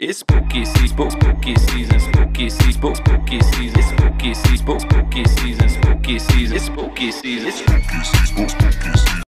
It's spooky season, spooky season, spooky season, spooky season, it's spooky season, spooky season, spooky season, it's spooky season, it's spooky season, spooky season.